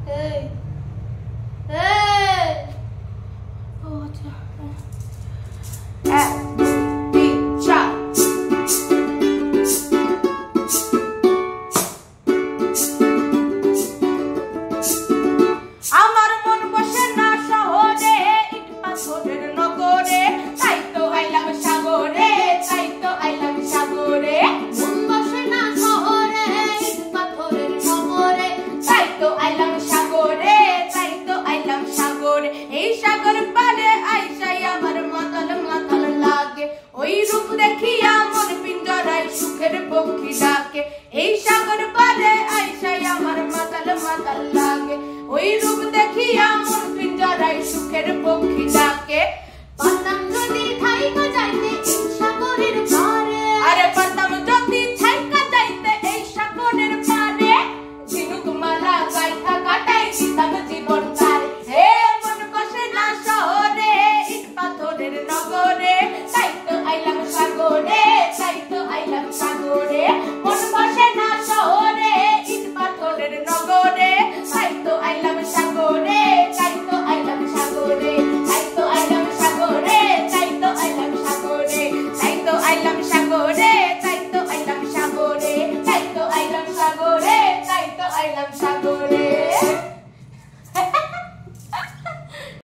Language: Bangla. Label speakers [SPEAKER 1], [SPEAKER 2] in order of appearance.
[SPEAKER 1] Hey. Hey. Oh, আমার মন বসে না শহরে ইট পাথরের নগরে তাইতো আইলাম সাগরে তাইতো আইলাম সাগরে মন বসে না শহরে ইট পাথরের নগরে তাইতো আইলাম সাগরে তাইতো আইলাম সাগরে এই সাগর পারে আইসাই আমার মাতাল মাতাল লাগে ওই রূপ দেখিয়া মন পিঞ্জরায় সুখের পক্ষী ডাকে এই সাগর পারে আইসাই আমার মাতাল মাতাল লাগে ওই রূপ দেখিয়া মন পিঞ্জরায় সুখের পক্ষী ডাকে পতঙ্গ দেখাই গো যাইতে